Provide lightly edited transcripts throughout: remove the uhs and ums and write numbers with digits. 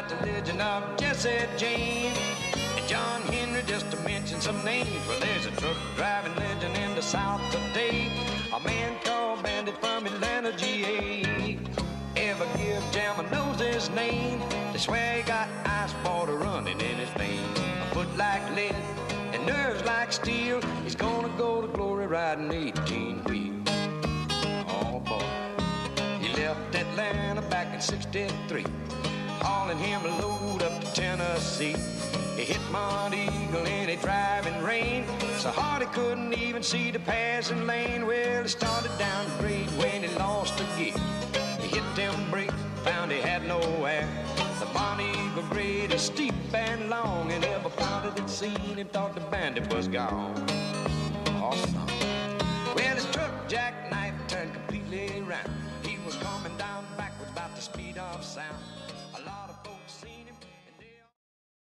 about the legend of Jesse James and John Henry, just to mention some names. Well, there's a truck driving legend in the South today, a man called Bandit from Atlanta, GA. Ever give Jammer knows his name. They swear he got ice water running in his veins. A foot like lead and nerves like steel. He's gonna go to glory riding 18 wheels. Oh boy, he left Atlanta back in '63, hauling him a load up to Tennessee. He hit Mount Eagle in a driving rain, so hard he couldn't even see the passing lane. Well, he started down the grade when he lost a gear. He hit them brakes, found he had no air. The Mount Eagle grade is steep and long, and everybody that seen him thought the bandit was gone. Awesome. Well, his truck jackknife turned completely around. He was coming down backwards about the speed of sound. A lot of folks seen him, and they all...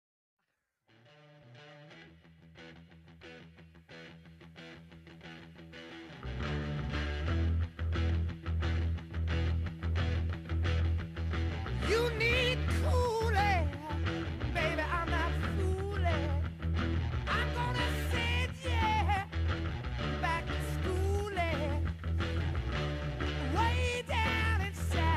You need cooling, baby, I'm not fooling. I'm gonna send you back to schooling, way down in South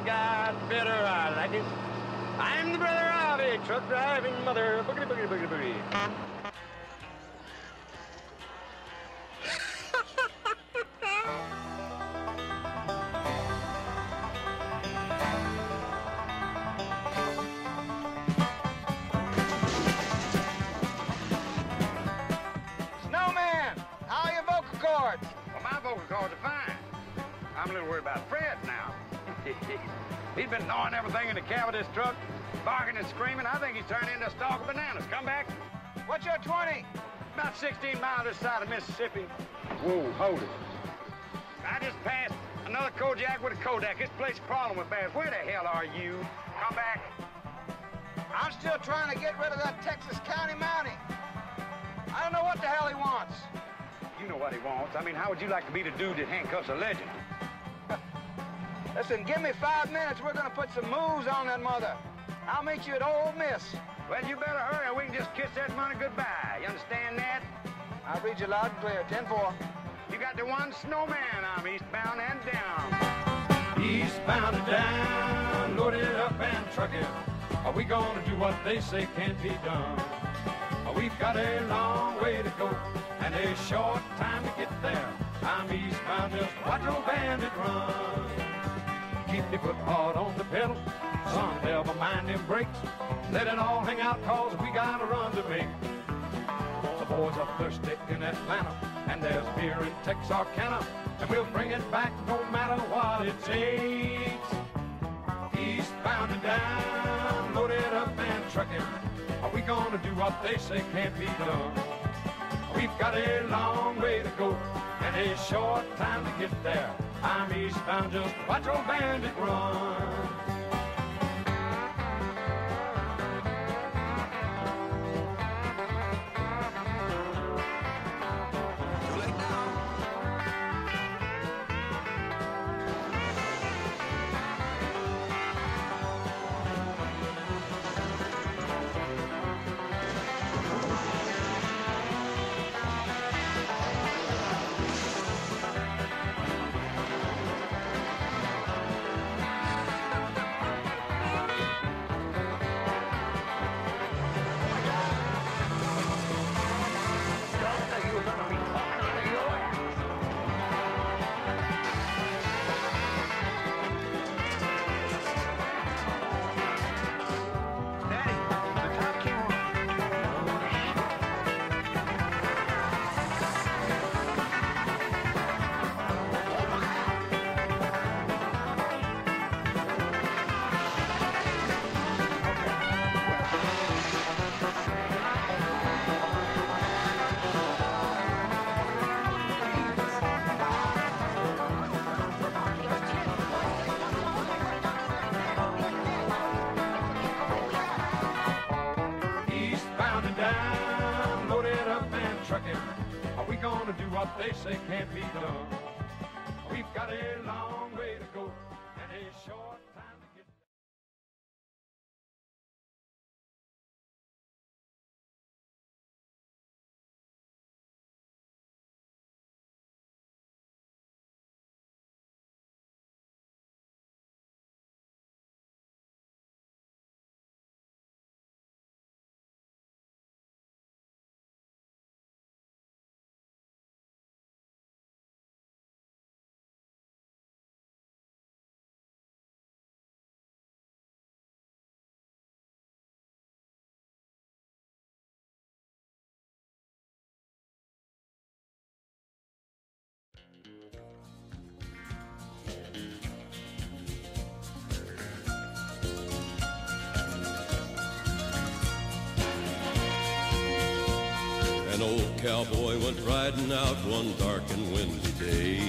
got better, I like it. I'm the brother of a truck driving mother. Boogity, boogity, boogity, boogity. Snowman, how are your vocal cords? Well, my vocal cords are fine. I'm a little worried about Fred now. He's been gnawing everything in the cab of this truck, barking and screaming. I think he's turned into a stalk of bananas. Come back. What's your 20? About 16 miles this side of Mississippi. Whoa, hold it. I just passed another Kojak with a Kodak. This place is crawling with bears. Where the hell are you? Come back. I'm still trying to get rid of that Texas County Mountie. I don't know what the hell he wants. You know what he wants. I mean, how would you like to be the dude that handcuffs a legend? Listen, give me 5 minutes. We're gonna put some moves on that mother. I'll meet you at Ole Miss. Well, you better hurry or we can just kiss that money goodbye. You understand that? I'll read you loud and clear. 10-4. You got the one snowman. I'm eastbound and down. Eastbound and down, loaded up and trucking. Are we gonna do what they say can't be done? We've got a long way to go and a short time to get there. I'm eastbound, just watch old bandit run. Keep your foot hard on the pedal, son, never mind them brakes. Let it all hang out, cause we got a run to make. The boys are thirsty in Atlanta, and there's beer in Texarkana, and we'll bring it back no matter what it takes. Eastbound and down, loaded up and trucking. Are we gonna do what they say can't be done? We've got a long way to go and a short time to get there. I'm eastbound, just watch old bandit run. Are we gonna do what they say can't be done? We've got a long way to go and a short time to get there. An old cowboy went riding out one dark and windy day.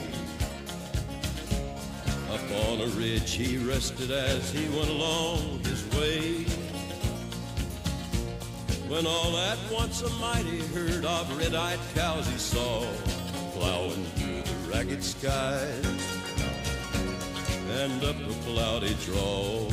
Up on a ridge he rested as he went along his way, when all at once a mighty herd of red-eyed cows he saw plowing through the ragged skies and up a cloudy draw.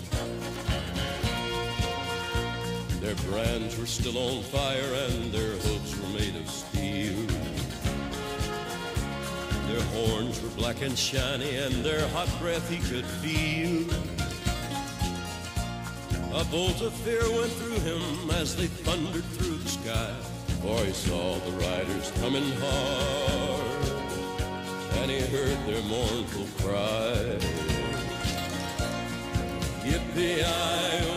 Their brands were still on fire and their hooves were made of steel. Their horns were black and shiny, and their hot breath he could feel. A bolt of fear went through him as they thundered through the sky, for he saw the riders coming hard, and he heard their mournful cry. Yippee-i-oh,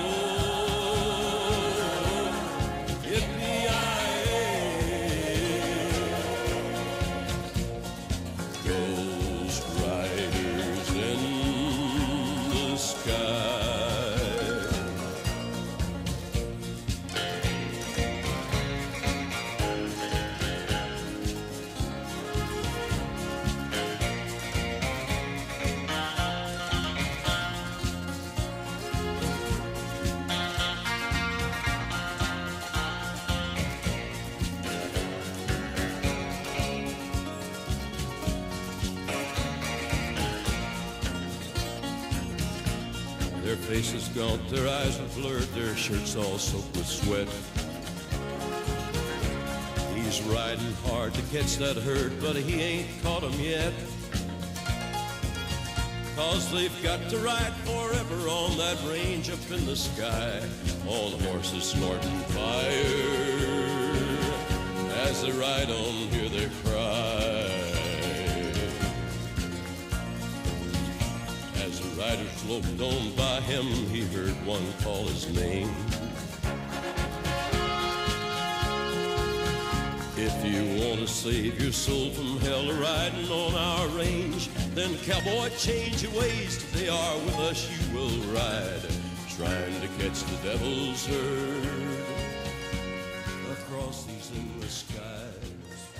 Their faces gaunt, their eyes were blurred, their shirts all soaked with sweat. He's riding hard to catch that herd, but he ain't caught 'em yet. 'Cause they've got to ride forever on that range up in the sky. All the horses snorting fire. As they ride on, hear their cry. As the riders loped on by him, he heard one call his name. If you want to save your soul from hell riding on our range, then cowboy, change your ways. Today are with us you will ride, trying to catch the devil's herd across these endless skies.